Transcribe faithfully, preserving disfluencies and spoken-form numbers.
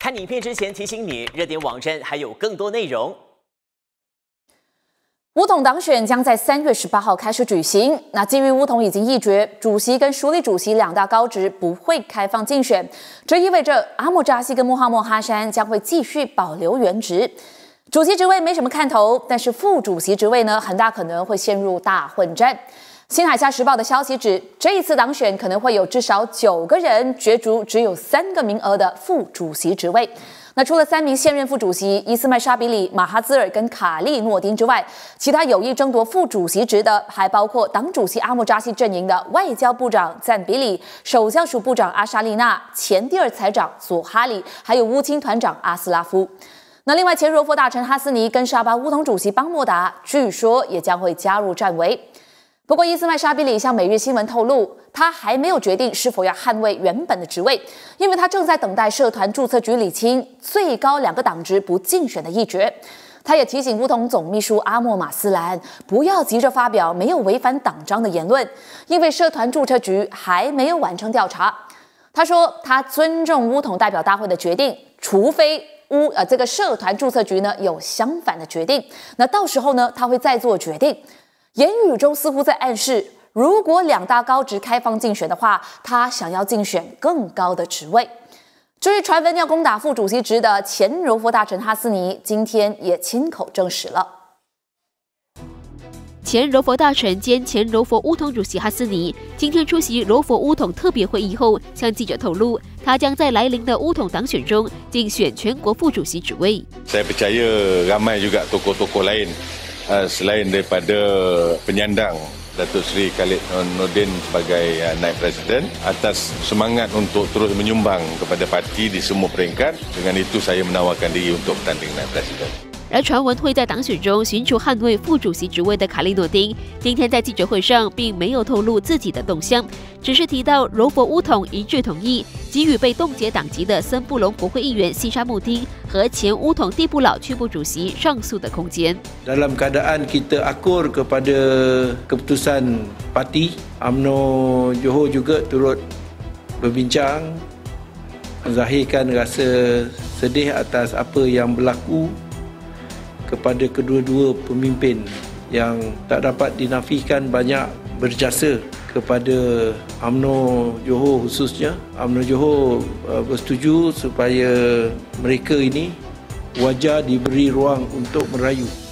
看影片之前提醒你，热点网站还有更多内容。 巫统党选将在三月十八号开始举行。那基于巫统已经议决，主席跟署理主席两大高职不会开放竞选，这意味着阿莫扎西跟穆罕默哈山将会继续保留原职。主席职位没什么看头，但是副主席职位呢，很大可能会陷入大混战。新海峡时报的消息指，这一次党选可能会有至少九个人角逐只有三个名额的副主席职位。那除了三名现任副主席伊斯麦沙比里、马哈兹尔跟卡利诺丁之外，其他有意争夺副主席职的还包括党主席阿莫扎西阵营的外交部长赞比里、首相署部长阿沙利纳、前第二财长佐哈里，还有乌青团长阿斯拉夫。那另外，前柔佛大臣哈斯尼跟沙巴巫统主席邦莫达，据说也将会加入战围。不过，伊斯麦沙比里向每日新闻透露，他还没有决定是否要捍卫原本的职位，因为他正在等待社团注册局理清最高两个党职不竞选的议决。他也提醒巫统总秘书阿莫马斯兰不要急着发表没有违反党章的言论，因为社团注册局还没有完成调查。他说，他尊重巫统代表大会的决定，除非巫呃这个社团注册局呢有相反的决定，那到时候呢他会再做决定。言语中似乎在暗示，如果两大高职开放竞选的话，他想要竞选更高的职位。至于传闻要攻打副主席职的前柔佛大臣哈斯尼，今天也亲口证实了。 前柔佛大臣兼前柔佛巫统主席哈斯尼今天出席柔佛巫统特别会议后，向记者透露，他将在来临的巫统党选中竞选全国副主席职位。 Saya percaya ramai juga tokoh-tokoh lain selain daripada penyandang Datuk Seri Khalid Nordin sebagai naib presiden atas semangat untuk terus menyumbang kepada parti di semua peringkat. Dengan itu saya menawarkan diri untuk bertanding naib presiden. 而传闻会在党选中寻求捍卫副主席职位的卡利诺丁，今天在记者会上并没有透露自己的动向，只是提到柔佛巫统一致同意给予被冻结党籍的森布隆国会议员西沙穆丁和前巫统地部老区部主席上诉的空间。 Dalam keadaan kita akur kepada keputusan parti, U M N O Johor juga turut berbincang, menzahirkan rasa sedih atas apa yang berlaku kepada kedua-dua pemimpin yang tak dapat dinafikan banyak berjasa kepada U M N O Johor khususnya. U M N O Johor uh, bersetuju supaya mereka ini wajar diberi ruang untuk merayu.